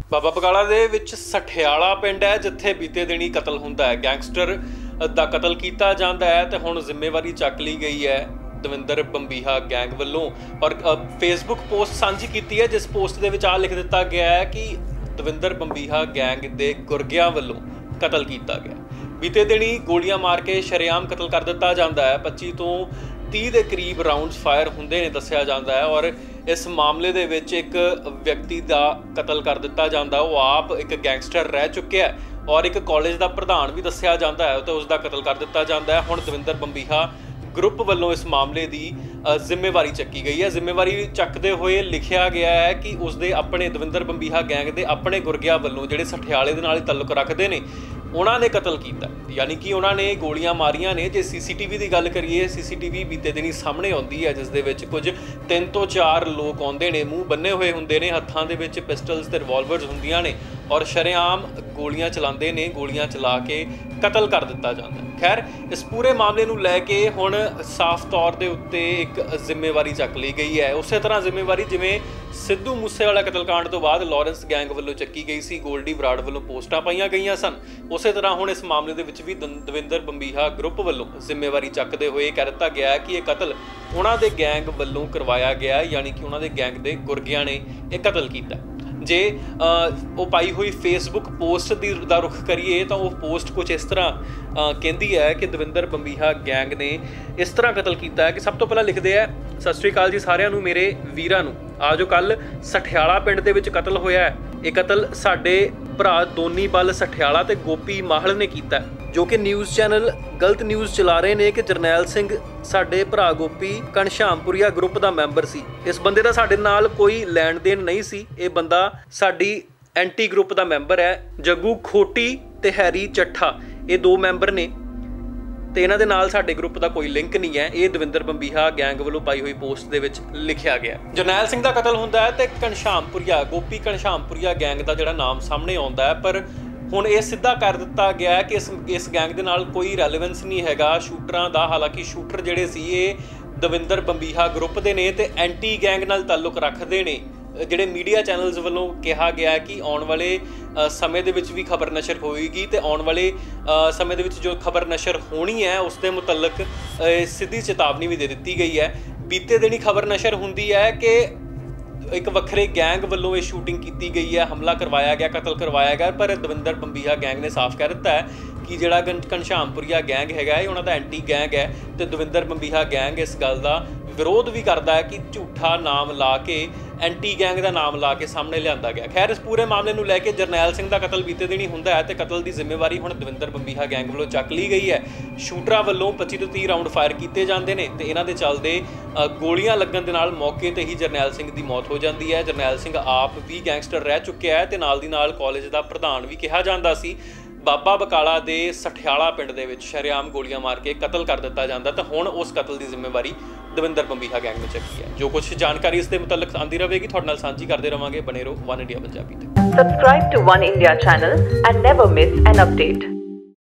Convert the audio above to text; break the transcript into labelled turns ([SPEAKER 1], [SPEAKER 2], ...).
[SPEAKER 1] ਬਾਬਾ ਬਕਾਲਾ ਦੇ ਵਿੱਚ ਸਠਿਆਲਾ ਪਿੰਡ ਹੈ ਜਿੱਥੇ ਬੀਤੇ ਦਿਨੀ ਕਤਲ ਹੁੰਦਾ ਹੈ। ਗੈਂਗਸਟਰ ਦਾ ਕਤਲ ਕੀਤਾ ਜਾਂਦਾ ਹੈ ਤੇ ਹੁਣ ਜ਼ਿੰਮੇਵਾਰੀ ਚੱਕ ਲਈ ਗਈ ਹੈ ਦਵਿੰਦਰ ਬੰਬੀਹਾ ਗੈਂਗ ਵੱਲੋਂ। ਔਰ ਫੇਸਬੁੱਕ ਪੋਸਟ ਸਾਂਝੀ ਕੀਤੀ ਹੈ ਜਿਸ ਪੋਸਟ ਦੇ ਵਿੱਚ ਆ ਲਿਖ ਦਿੱਤਾ ਗਿਆ ਹੈ ਕਿ ਦਵਿੰਦਰ ਬੰਬੀਹਾ ਗੈਂਗ ਦੇ ਗੁਰਗਿਆਂ ਵੱਲੋਂ ਕਤਲ ਕੀਤਾ ਗਿਆ। ਬੀਤੇ ਦਿਨੀ ਗੋਲੀਆਂ ਮਾਰ ਕੇ ਸ਼ਰੇਆਮ ਕਤਲ ਕਰ ਦਿੱਤਾ ਜਾਂਦਾ ਹੈ। 25 ਤੋਂ 30 ਦੇ ਕਰੀਬ ਰਾਉਂਡਸ ਫਾਇਰ ਹੁੰਦੇ ਨੇ ਦੱਸਿਆ ਜਾਂਦਾ ਹੈ। ਔਰ ਇਸ ਮਾਮਲੇ ਦੇ ਵਿੱਚ ਇੱਕ ਵਿਅਕਤੀ ਦਾ ਕਤਲ ਕਰ ਦਿੱਤਾ ਜਾਂਦਾ, ਉਹ ਆਪ ਇੱਕ ਗੈਂਗਸਟਰ ਰਹਿ ਚੁੱਕਿਆ ਔਰ ਇੱਕ ਕਾਲਜ ਦਾ ਪ੍ਰਧਾਨ ਵੀ ਦੱਸਿਆ ਜਾਂਦਾ ਹੈ ਤੇ ਉਸ ਦਾ ਕਤਲ ਕਰ ਦਿੱਤਾ ਜਾਂਦਾ ਹੈ। ਹੁਣ ਦਵਿੰਦਰ ਬੰਬੀਹਾ ਗਰੁੱਪ ਵੱਲੋਂ ਇਸ ਮਾਮਲੇ ਦੀ ਜ਼ਿੰਮੇਵਾਰੀ ਚੱਕੀ ਗਈ ਹੈ। ਜ਼ਿੰਮੇਵਾਰੀ ਚੱਕਦੇ ਹੋਏ ਲਿਖਿਆ ਗਿਆ ਹੈ ਕਿ ਉਸਦੇ ਆਪਣੇ ਦਵਿੰਦਰ ਬੰਬੀਹਾ ਗੈਂਗ ਦੇ ਆਪਣੇ ਗੁਰਗਿਆਂ ਵੱਲੋਂ ਜਿਹੜੇ ਸਠਿਆਲੇ ਦੇ ਨਾਲ ਤਾਲੁਕ ਰੱਖਦੇ ਨੇ ਉਹਨਾਂ ਨੇ ਕਤਲ ਕੀਤਾ, ਯਾਨੀ ਕਿ ਉਹਨਾਂ ਨੇ ਗੋਲੀਆਂ ਮਾਰੀਆਂ ਨੇ। ਜੇ ਸੀਸੀਟੀਵੀ ਦੀ ਗੱਲ ਕਰੀਏ, ਸੀਸੀਟੀਵੀ ਬੀਤੇ ਦਿਨੀ ਸਾਹਮਣੇ ਆਉਂਦੀ ਹੈ ਜਿਸ ਦੇ ਵਿੱਚ ਕੁਝ 3 ਤੋਂ 4 ਲੋਕ ਆਉਂਦੇ ਨੇ, ਮੂੰਹ ਬੰਨੇ ਹੋਏ ਹੁੰਦੇ ਨੇ, ਹੱਥਾਂ ਦੇ ਵਿੱਚ ਪਿਸਟਲਸ ਤੇ ਰਿਵਾਲਵਰਸ ਹੁੰਦੀਆਂ ਨੇ ਔਰ ਸ਼ਰੇਆਮ ਗੋਲੀਆਂ ਚਲਾਉਂਦੇ ਨੇ। ਗੋਲੀਆਂ ਚਲਾ ਕੇ ਕਤਲ ਕਰ ਦਿੱਤਾ ਜਾਂਦਾ। ਖੈਰ, ਇਸ ਪੂਰੇ ਮਾਮਲੇ ਨੂੰ ਲੈ ਕੇ ਹੁਣ ਸਾਫ਼ ਤੌਰ ਦੇ ਉੱਤੇ ਇੱਕ ਜ਼ਿੰਮੇਵਾਰੀ ਚੱਕ ਲਈ ਗਈ ਹੈ। ਉਸੇ ਤਰ੍ਹਾਂ ਜ਼ਿੰਮੇਵਾਰੀ ਜਿਵੇਂ ਸਿੱਧੂ ਮੂਸੇਵਾਲਾ ਕਤਲਕਾਂਡ ਤੋਂ ਬਾਅਦ ਲਾਰੈਂਸ ਗੈਂਗ ਵੱਲੋਂ ਚੱਕੀ ਗਈ ਸੀ, ਗੋਲਡੀ ਬਰਾੜ ਵੱਲੋਂ ਪੋਸਟਾਂ ਪਾਈਆਂ ਗਈਆਂ ਸਨ, ਉਸੇ ਤਰ੍ਹਾਂ ਹੁਣ ਇਸ ਮਾਮਲੇ ਦੇ ਵਿੱਚ ਵੀ ਦਵਿੰਦਰ ਬੰਬੀਹਾ ਗਰੁੱਪ ਵੱਲੋਂ ਜ਼ਿੰਮੇਵਾਰੀ ਚੱਕਦੇ ਹੋਏ ਕਹਿ ਦਿੱਤਾ ਗਿਆ ਕਿ ਇਹ ਕਤਲ ਉਹਨਾਂ ਦੇ ਗੈਂਗ ਵੱਲੋਂ ਕਰਵਾਇਆ ਗਿਆ, ਯਾਨੀ ਕਿ ਉਹਨਾਂ ਦੇ ਗੈਂਗ ਦੇ ਗੁਰਗਿਆਂ ਨੇ ਇਹ ਕਤਲ ਕੀਤਾ। ਜੇ ਉਹ ਪਾਈ ਹੋਈ ਫੇਸਬੁੱਕ ਪੋਸਟ ਦਾ ਰੁਖ ਕਰੀਏ ਤਾਂ ਉਹ ਪੋਸਟ ਕੁਝ ਇਸ ਤਰ੍ਹਾਂ ਕਹਿੰਦੀ ਹੈ ਕਿ ਦਵਿੰਦਰ ਬੰਬੀਹਾ ਗੈਂਗ ਨੇ ਇਸ ਤਰ੍ਹਾਂ ਕਤਲ ਕੀਤਾ ਹੈ ਕਿ ਸਭ ਤੋਂ ਪਹਿਲਾਂ ਲਿਖਦੇ ਹੈ, ਸਤਿ ਸ਼੍ਰੀ ਅਕਾਲ ਜੀ ਸਾਰਿਆਂ ਨੂੰ, ਮੇਰੇ ਵੀਰਾਂ ਨੂੰ। ਆਜੋ ਕੱਲ ਸਠਿਆਲਾ ਪਿੰਡ ਦੇ ਵਿੱਚ ਕਤਲ ਹੋਇਆ ਹੈ। ਇਹ ਕਤਲ ਸਾਡੇ ਭਰਾ ਦੋਨੀ ਬਲ ਸਠਿਆਲਾ ਤੇ ਗੋਪੀ ਮਾਹਲ ਨੇ ਕੀਤਾ, ਜੋ ਕਿ ਨਿਊਜ਼ ਚੈਨਲ ਗਲਤ ਨਿਊਜ਼ ਚਲਾ ਰਹੇ ਨੇ ਕਿ ਜਰਨੈਲ ਸਿੰਘ ਸਾਡੇ ਭਰਾ ਗੋਪੀ ਘਣਸ਼ਾਮਪੁਰੀਆ ਗਰੁੱਪ ਦਾ ਮੈਂਬਰ ਸੀ। ਇਸ ਬੰਦੇ ਦਾ ਸਾਡੇ ਨਾਲ ਕੋਈ ਲੈਣ ਦੇਣ ਨਹੀਂ ਸੀ। ਇਹ ਬੰਦਾ ਸਾਡੀ ਐਂਟੀ ਗਰੁੱਪ ਦਾ ਮੈਂਬਰ ਹੈ। ਜੱਗੂ ਖੋਟੀ ਤੇ ਹੈਰੀ ਚੱਠਾ ਇਹ 2 ਮੈਂਬਰ ਨੇ ਤੇ ਇਹਨਾਂ ਦੇ ਨਾਲ ਸਾਡੇ ਗਰੁੱਪ ਦਾ ਕੋਈ ਲਿੰਕ ਨਹੀਂ ਹੈ। ਇਹ ਦਵਿੰਦਰ ਬੰਬੀਹਾ ਗੈਂਗ ਵੱਲੋਂ ਪਾਈ ਹੋਈ ਪੋਸਟ ਦੇ ਵਿੱਚ ਲਿਖਿਆ ਗਿਆ। ਜਰਨੈਲ ਸਿੰਘ ਦਾ ਕਤਲ ਹੁੰਦਾ ਹੈ ਤੇ ਘਣਸ਼ਾਮਪੁਰੀਆ ਗੋਪੀ ਘਣਸ਼ਾਮਪੁਰੀਆ ਗੈਂਗ ਦਾ ਜਿਹੜਾ ਨਾਮ ਸਾਹਮਣੇ ਆਉਂਦਾ ਹੈ, ਪਰ ਹੁਣ ਇਹ ਸਿੱਧਾ ਕਰ ਦਿੱਤਾ ਗਿਆ ਕਿ ਇਸ ਗੈਂਗ ਦੇ ਨਾਲ ਕੋਈ ਰੈਲੇਵੈਂਸ ਨਹੀਂ ਹੈਗਾ ਸ਼ੂਟਰਾਂ ਦਾ। ਹਾਲਾਂਕਿ ਸ਼ੂਟਰ ਜਿਹੜੇ ਸੀ ਇਹ ਦਵਿੰਦਰ ਬੰਬੀਹਾ ਗਰੁੱਪ ਦੇ ਨੇ ਤੇ ਐਂਟੀ ਗੈਂਗ ਨਾਲ ਤਾਲੁਕ ਰੱਖਦੇ ਨੇ। ਜਿਹੜੇ ਮੀਡੀਆ ਚੈਨਲਸ ਵੱਲੋਂ ਕਿਹਾ ਗਿਆ ਕਿ ਆਉਣ ਵਾਲੇ ਸਮੇਂ ਦੇ ਵਿੱਚ ਵੀ ਖਬਰ ਨਸ਼ਰ ਹੋਏਗੀ ਤੇ ਆਉਣ ਵਾਲੇ ਸਮੇਂ ਦੇ ਵਿੱਚ ਜੋ ਖਬਰ ਨਸ਼ਰ ਹੋਣੀ ਹੈ ਉਸ ਦੇ ਮੁਤਲਕ ਸਿੱਧੀ ਚੇਤਾਵਨੀ ਵੀ ਦੇ ਦਿੱਤੀ ਗਈ ਹੈ। ਬੀਤੇ ਦਿਨੀ ਖਬਰ ਨਸ਼ਰ ਹੁੰਦੀ ਹੈ ਕਿ ਇੱਕ ਵੱਖਰੇ ਗੈਂਗ ਵੱਲੋਂ ਇਹ ਸ਼ੂਟਿੰਗ ਕੀਤੀ ਗਈ ਹੈ, ਹਮਲਾ ਕਰਵਾਇਆ ਗਿਆ, ਕਤਲ ਕਰਵਾਇਆ ਗਿਆ, ਪਰ ਦਵਿੰਦਰ ਬੰਬੀਹਾ ਗੈਂਗ ਨੇ ਸਾਫ਼ ਕਹਿ ਦਿੱਤਾ ਹੈ ਕਿ ਜਿਹੜਾ ਘਣਸ਼ਾਮਪੁਰੀਆ ਗੈਂਗ ਹੈਗਾ ਇਹ ਉਹਨਾਂ ਦਾ ਐਂਟੀ ਗੈਂਗ ਹੈ ਤੇ ਦਵਿੰਦਰ ਬੰਬੀਹਾ ਗੈਂਗ ਇਸ ਗੱਲ ਦਾ ਵਿਰੋਧ ਵੀ ਕਰਦਾ ਹੈ ਕਿ ਝੂਠਾ ਨਾਮ ਲਾ ਕੇ ਐਂਟੀ ਗੈਂਗ ਦਾ ਨਾਮ ਲਾ ਕੇ ਸਾਹਮਣੇ ਲਿਆਂਦਾ ਗਿਆ। ਖੈਰ, ਇਸ ਪੂਰੇ ਮਾਮਲੇ ਨੂੰ ਲੈ ਕੇ ਜਰਨੈਲ ਸਿੰਘ ਦਾ ਕਤਲ ਬੀਤੇ ਦਿਨੀ ਹੁੰਦਾ ਹੈ ਤੇ ਕਤਲ ਦੀ ਜ਼ਿੰਮੇਵਾਰੀ ਹੁਣ ਦਵਿੰਦਰ ਬੰਬੀਹਾ ਗੈਂਗ ਵੱਲੋਂ ਚੱਕ ਲਈ ਗਈ ਹੈ। ਸ਼ੂਟਰਾਂ ਵੱਲੋਂ 25 ਤੋਂ 30 ਰਾਉਂਡ ਫਾਇਰ ਕੀਤੇ ਜਾਂਦੇ ਨੇ ਤੇ ਇਹਨਾਂ ਦੇ ਚੱਲਦੇ ਗੋਲੀਆਂ ਲੱਗਣ ਦੇ ਨਾਲ ਮੌਕੇ ਤੇ ਹੀ ਜਰਨੈਲ ਸਿੰਘ ਦੀ ਮੌਤ ਹੋ ਜਾਂਦੀ ਹੈ। ਜਰਨੈਲ ਸਿੰਘ ਆਪ ਵੀ ਗੈਂਗਸਟਰ ਰਹਿ ਚੁੱਕਿਆ ਹੈ ਤੇ ਨਾਲ ਦੀ ਨਾਲ ਕਾਲਜ ਦਾ ਪ੍ਰਧਾਨ ਵੀ ਕਿਹਾ ਜਾਂਦਾ ਸੀ। ਬਾਬਾ ਬਕਾਲਾ ਦੇ ਸਠਿਆਲਾ ਪਿੰਡ ਦੇ ਵਿੱਚ ਸ਼ਰੇਆਮ ਗੋਲੀਆਂ ਮਾਰ ਕੇ ਕਤਲ ਕਰ ਦਿੱਤਾ ਜਾਂਦਾ ਤਾਂ ਹੁਣ ਉਸ ਕਤਲ ਦੀ ਜ਼ਿੰਮੇਵਾਰੀ ਦਵਿੰਦਰ ਬੰਬੀਹਾ ਗੈਂਗ ਨੇ ਚੱਕੀ ਹੈ। ਜੋ ਕੁਝ ਜਾਣਕਾਰੀ ਇਸ ਦੇ ਮੁਤਲਕ ਆਉਂਦੀ ਰਹੇਗੀ ਤੁਹਾਡੇ ਨਾਲ ਸਾਂਝੀ ਕਰਦੇ ਰਵਾਂਗੇ। ਬਣੇ ਰਹੋ ਵਨ ਇੰਡੀਆ ਪੰਜਾਬੀ ਤੇ।
[SPEAKER 2] Subscribe to One India channel and never miss an update.